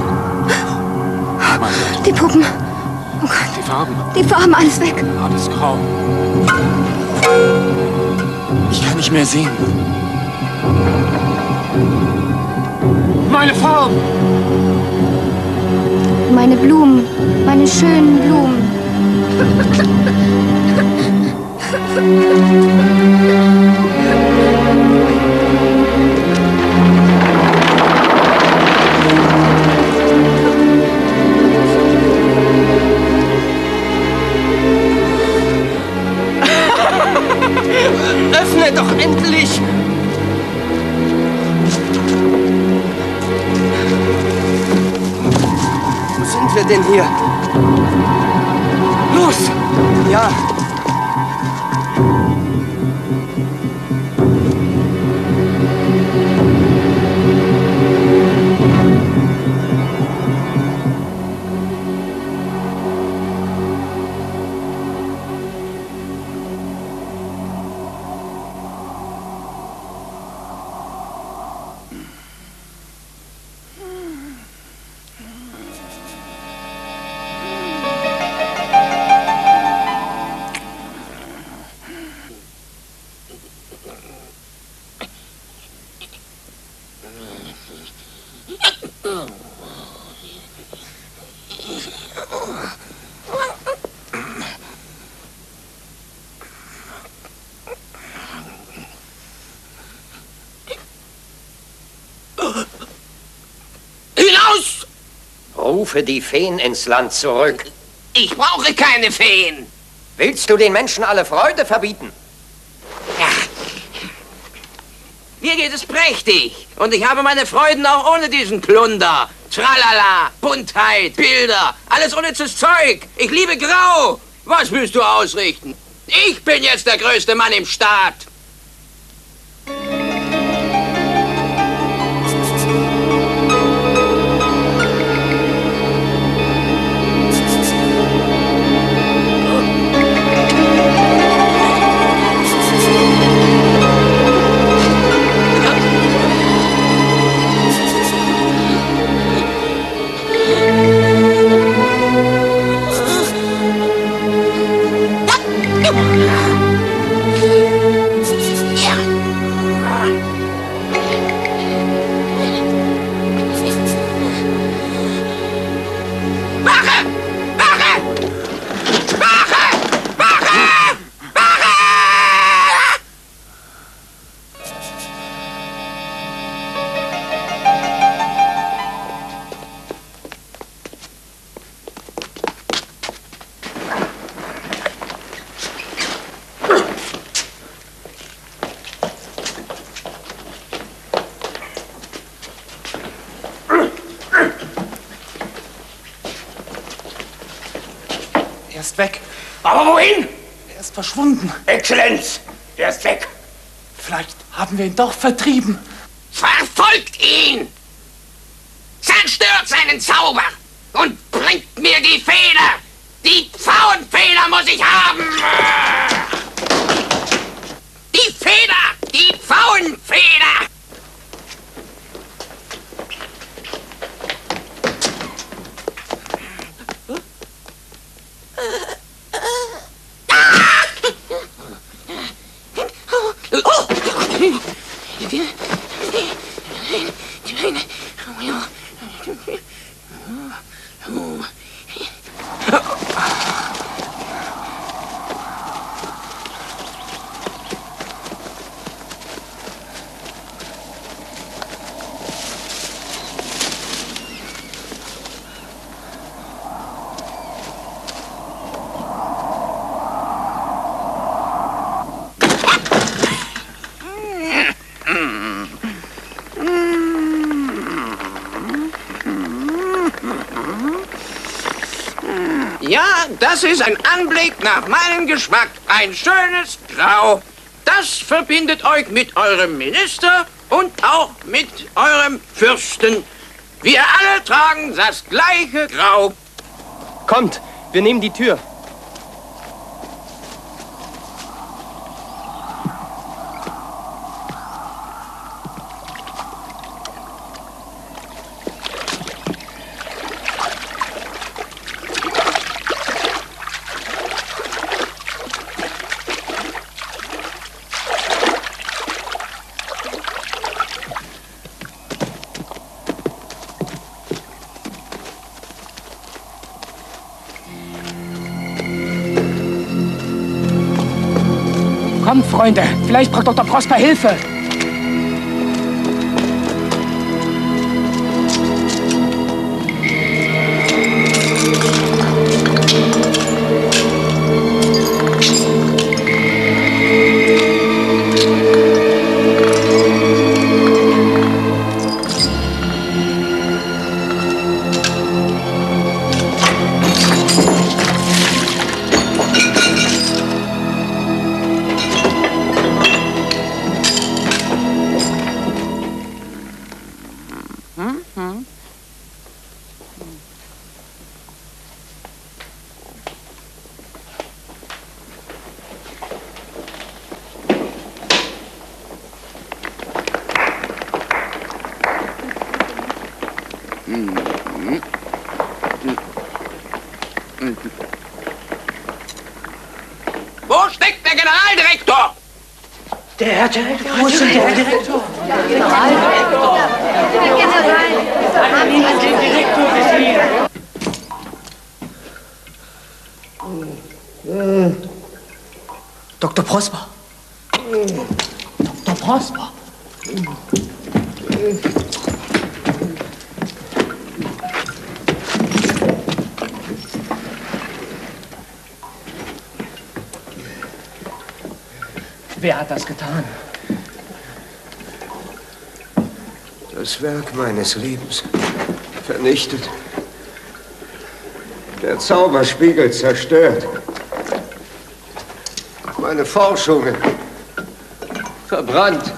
Die Puppen. Oh Gott. Die Farben. Die Farben, alles weg. Alles grau. Ich kann nicht mehr sehen. Meine Farben. Meine Blumen. Meine schönen Blumen. Öffne doch endlich! Wo sind wir denn hier? Los! Ja. Hinaus! Rufe die Feen ins Land zurück. Ich brauche keine Feen. Willst du den Menschen alle Freude verbieten? Mir geht es prächtig. Und ich habe meine Freuden auch ohne diesen Plunder. Tralala, Buntheit, Bilder, alles unnützes Zeug. Ich liebe Grau. Was willst du ausrichten? Ich bin jetzt der größte Mann im Staat. Er ist weg. Aber wohin? Er ist verschwunden. Exzellenz, er ist weg. Vielleicht haben wir ihn doch vertrieben. Verfolgt ihn! Zerstört seinen Zauber und bringt mir die Feder! Die Pfauenfeder muss ich haben! Die Feder! Die Pfauenfeder! Ja, das ist ein Anblick nach meinem Geschmack. Ein schönes Grau. Das verbindet euch mit eurem Minister und auch mit eurem Fürsten. Wir alle tragen das gleiche Grau. Kommt, wir nehmen die Tür. Kommt, Freunde, vielleicht braucht Dr. Prosper Hilfe. Wo steckt der Generaldirektor? Der Herr Direktor? Wo ist denn der Herr Direktor? Dr. Prosper. Dr. Prosper. Wer hat das getan? Das Werk meines Lebens vernichtet. Der Zauberspiegel zerstört. Meine Forschungen verbrannt.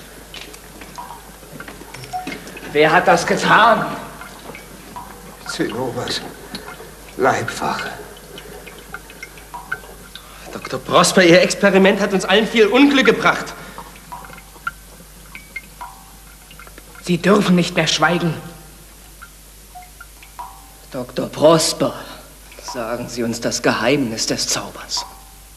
Wer hat das getan? Zinnobers Leibwache. Dr. Prosper, Ihr Experiment hat uns allen viel Unglück gebracht. Sie dürfen nicht mehr schweigen. Dr. Prosper, sagen Sie uns das Geheimnis des Zaubers.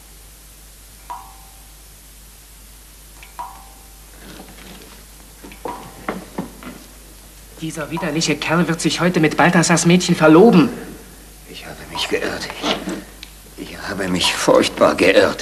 Dieser widerliche Kerl wird sich heute mit Balthasars Mädchen verloben. Ich habe mich geirrt. Ich habe mich furchtbar geirrt.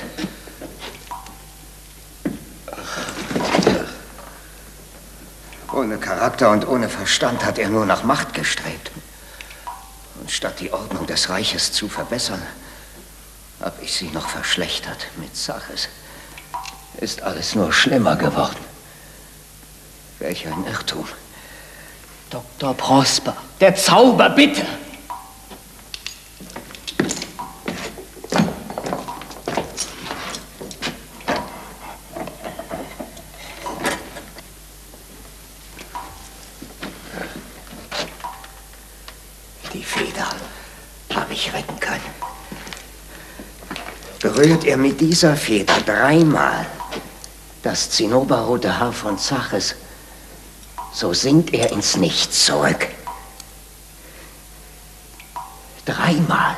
Ohne Charakter und ohne Verstand hat er nur nach Macht gestrebt. Und statt die Ordnung des Reiches zu verbessern, habe ich sie noch verschlechtert. Mit Zaches ist alles nur schlimmer geworden. Welch ein Irrtum. Dr. Prosper, der Zauber, bitte! Die Feder habe ich retten können. Berührt er mit dieser Feder 3-mal das zinnoberrote Haar von Zaches, so sinkt er ins Nichts zurück. 3-mal.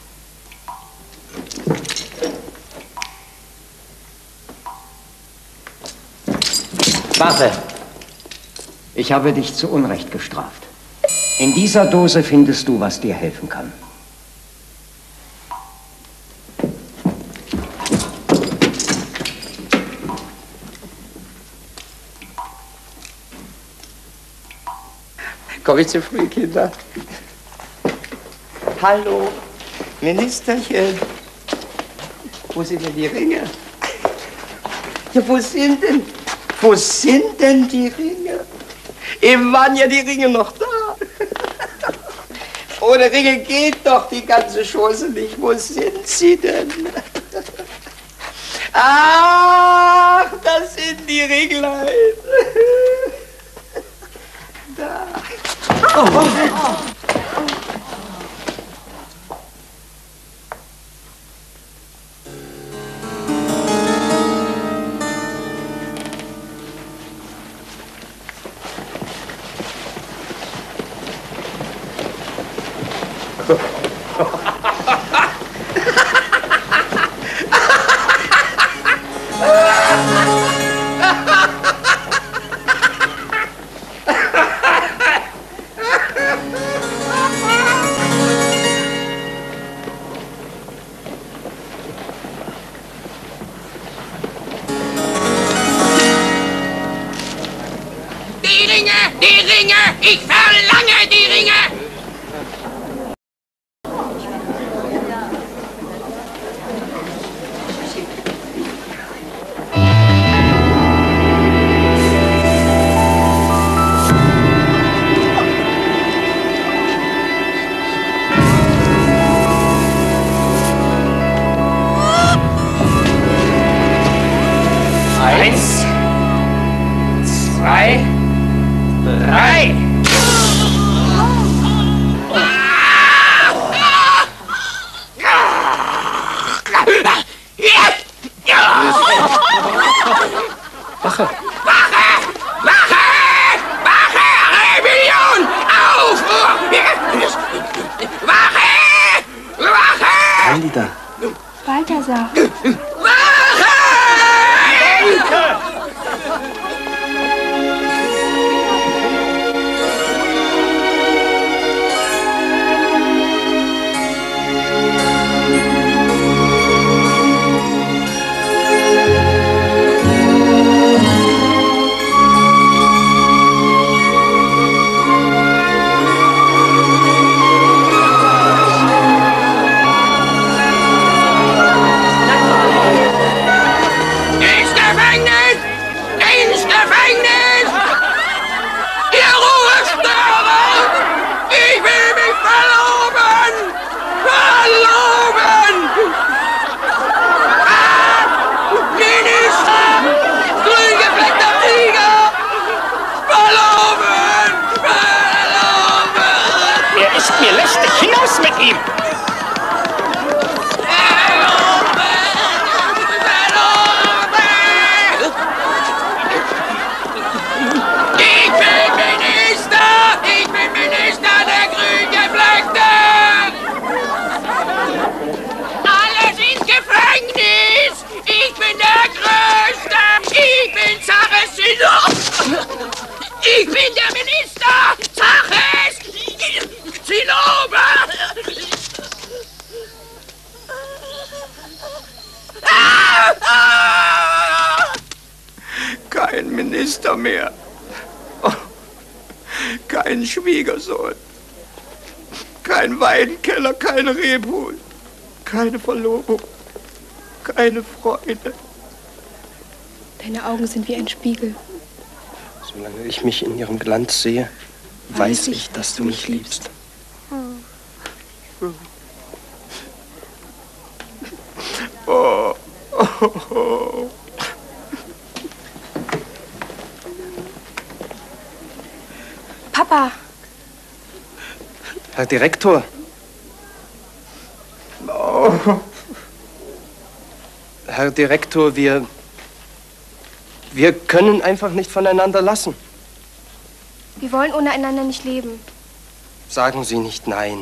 Warte! Ich habe dich zu Unrecht gestraft. In dieser Dose findest du, was dir helfen kann. Komm ich zu früh, Kinder? Hallo, Ministerchen. Wo sind denn die Ringe? Ja, wo sind denn die Ringe? Eben waren ja die Ringe noch da. Ohne Ringe geht doch die ganze Chose nicht. Wo sind sie denn? Ach, das sind die Ringlein. Da. Oh, oh, oh. Ich verlange die Ringe! Eins, zwei, drei! Wache! Wache! Wache! Wache! Rebellion! Aufruhr! Wache! Wache! Candida. Balthasar. Wache! Mir lästig hinaus mit ihm! Ich bin Minister! Ich bin Minister der Grüngefleckten! Alle sind Gefängnis! Ich bin der Größte! Ich bin Zaches Zinnober! Ich bin der Minister! Zaches Zinnober! Kein Minister mehr. Oh, kein Schwiegersohn. Kein Weinkeller, kein Rebhuhn. Keine Verlobung. Keine Freude. Deine Augen sind wie ein Spiegel. Solange ich mich in ihrem Glanz sehe, weiß ich, dass du mich liebst. Oh, oh, oh. Papa! Herr Direktor! Oh. Herr Direktor, wir können einfach nicht voneinander lassen. Wir wollen ohne einander nicht leben. Sagen Sie nicht nein.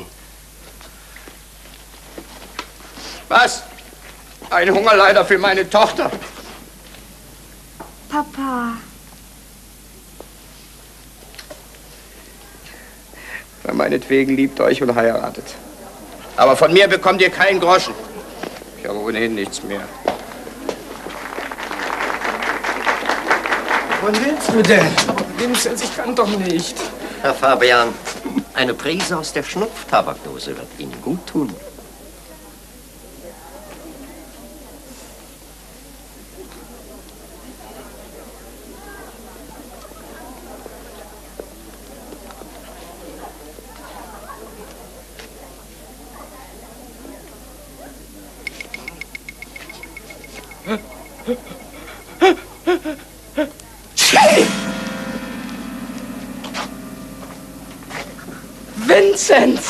Was? Ein Hungerleider für meine Tochter. Papa. Für meinetwegen liebt euch und heiratet. Aber von mir bekommt ihr keinen Groschen. Ich habe ohnehin nichts mehr. Was willst du denn? Vincent, ich kann doch nicht. Herr Fabian, eine Prise aus der Schnupftabakdose wird Ihnen gut tun. Vincent!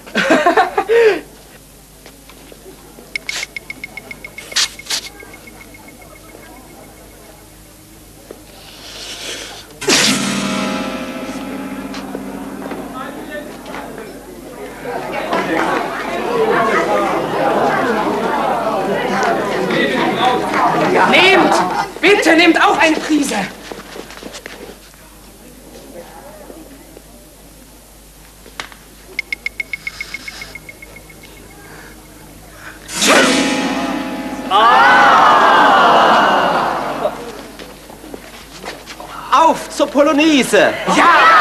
Nehmt! Bitte nehmt auch eine Prise! Auf zur Polonaise! Ja!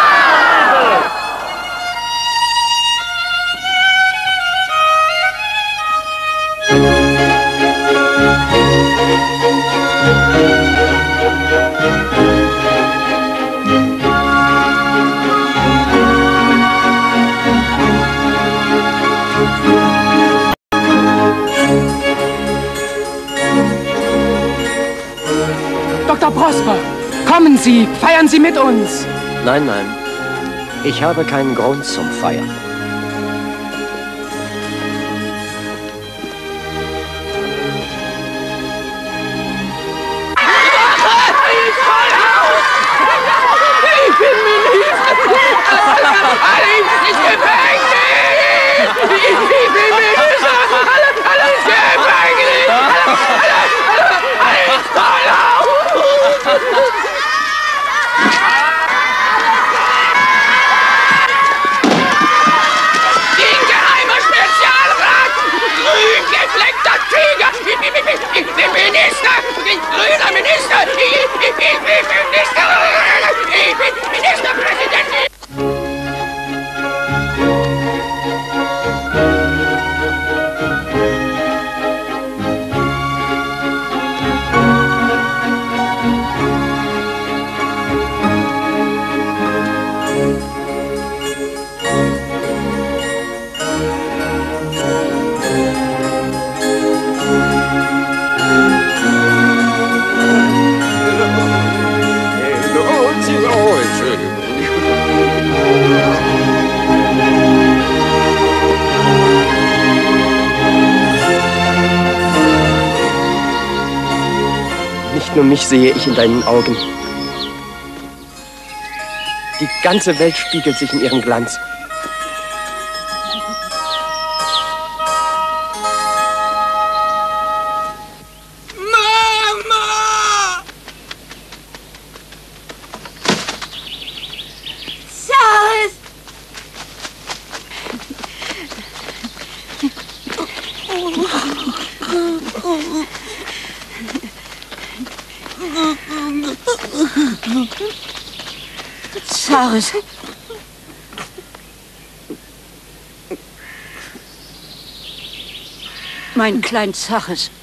Dr. Prosper, kommen Sie, feiern Sie mit uns. Nein, nein. Ich habe keinen Grund zum Feiern. Ich bin Minister! Alle ins Gefängnis! Ich bin Minister! Alle ins Gefängnis! Alle ins Verlauf! Den geheimer Spezialrat! Grün gefleckter Tiger! Ich bin Minister! Grüner Minister! Ich bin Minister! Ich bin Ministerpräsident! Nicht nur mich sehe ich in deinen Augen. Die ganze Welt spiegelt sich in ihrem Glanz. Mama! Charles! Charles. Mein Klein Zaches.